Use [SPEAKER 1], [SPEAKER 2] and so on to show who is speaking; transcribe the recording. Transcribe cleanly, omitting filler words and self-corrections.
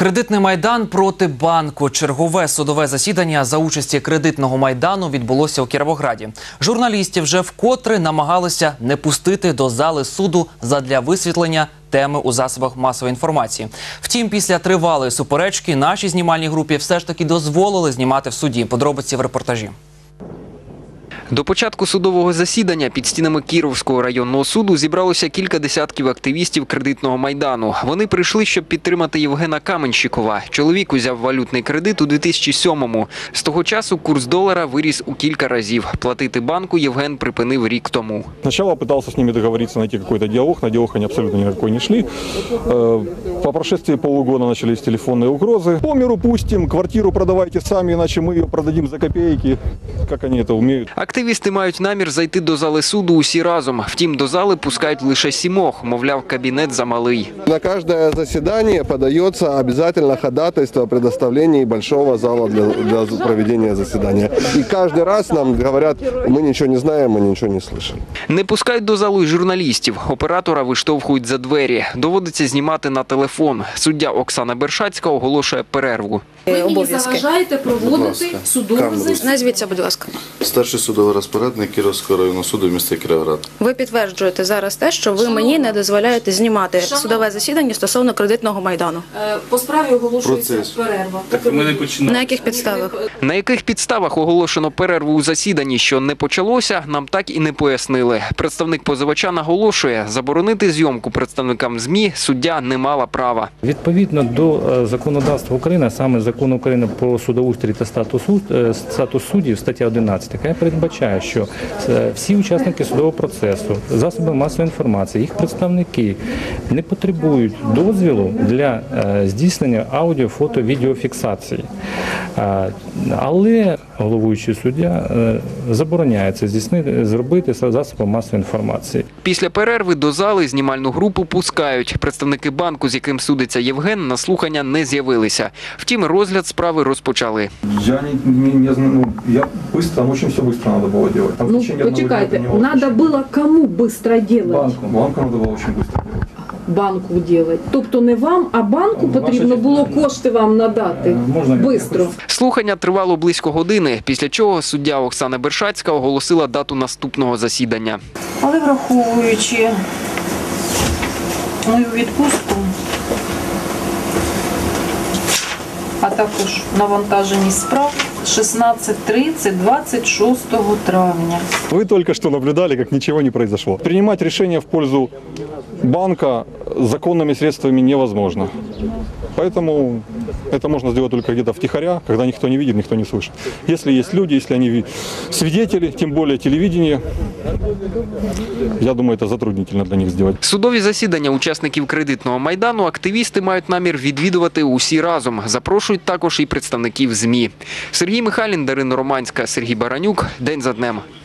[SPEAKER 1] Кредитний майдан проти банку. Чергове судове засідання за участі кредитного майдану відбулося у Кіровограді. Журналістів вже вкотре намагалися не пустити до зали суду задля висвітлення теми у засобах масової інформації. Втім, після тривалої суперечки нашій знімальній групі все ж таки дозволили знімати в суді. Подробиці в репортажі.
[SPEAKER 2] До початку судового засідання під стінами Кіровського районного суду зібралося кілька десятків активістів кредитного майдану. Вони прийшли, щоб підтримати Євгена Каменщикова. Чоловік узяв валютний кредит у 2007-му. З того часу курс долара виріс у кілька разів. Платити банку Євген припинив рік тому.
[SPEAKER 3] Спочатку намагався з ними домовитися, знайти якийсь діалог. На діалог вони абсолютно ніякий не йшли. По прошествии полугода почались телефонні угрози. По миру пустим, квартиру продавайте самі, іначе ми її продадим за копійки, як вони це вміють.
[SPEAKER 2] Активісти мають намір зайти до зали суду усі разом. Втім, до зали пускають лише 7, мовляв, кабінет замалий.
[SPEAKER 4] На кожне засідання подається обов'язково ходатайство о предоставлении большого зала для проведення засідання. І кожен раз нам говорять, ми нічого не знаємо, ми нічого не чули.
[SPEAKER 2] Не пускають до залу й журналістів. Оператора виштовхують за двері. Доводиться знімати на телефон. Суддя Оксана Бершацька оголошує перерву.
[SPEAKER 5] Ви мені заважаєте проводити судову засідання.
[SPEAKER 6] Назвіться, будь ласка.
[SPEAKER 7] Старший судовий розпорядник Кіровського районного суду в місті Кіровоград.
[SPEAKER 6] Ви підтверджуєте зараз те, що ви мені не дозволяєте знімати судове засідання стосовно кредитного майдану.
[SPEAKER 5] По справі оголошується перерва.
[SPEAKER 6] На яких підставах?
[SPEAKER 2] На яких підставах оголошено перерву у засіданні, що не почалося, нам так і не пояснили. Представник позивача наголошує, заборонити зйомку представникам ЗМІ суддя не мала права.
[SPEAKER 8] Відповідно до законодавства України, саме Закону України про судоустрій та статус суддів, стаття 11, яка передбачає, що всі учасники судового процесу, засоби масової інформації, їх представники не потребують дозволу для здійснення аудіо, фото, відеофіксації. Але головуючий суддя забороняє це зробити засобом масової інформації.
[SPEAKER 2] Після перерви до зали знімальну групу пускають. Представники банку, з яким судиться Євген, на слухання не з'явилися. Втім, розгляд справи розпочали.
[SPEAKER 3] Я очень все быстро надо было делать.
[SPEAKER 5] Ну, почекайте, надо было кому быстро делать?
[SPEAKER 3] Банку надо было очень быстро делать.
[SPEAKER 5] Банку делать. Тобто не вам, а банку потрібно було кошти вам надати. Бистро.
[SPEAKER 2] Слухання тривало близько години, після чого суддя Оксана Бершацька оголосила дату наступного засідання.
[SPEAKER 5] Але враховуючи мою відпустку, а також навантаженість справ, 16:30 26 травня.
[SPEAKER 3] Вы только что наблюдали, как ничего не произошло. Принимать решения в пользу банка законными средствами невозможно. Поэтому это можно сделать только где-то втихаря, когда никто не видит, никто не слышит. Если есть люди, если они свидетели, тем более телевидение, я думаю, это затруднительно для них сделать.
[SPEAKER 2] Судові засідання учасників кредитного майдану активісти мають намір відвідувати усі разом. Запрошують також і представників ЗМІ. Сергій Михайлін, Дарина Романська, Сергій Баранюк. День за днем.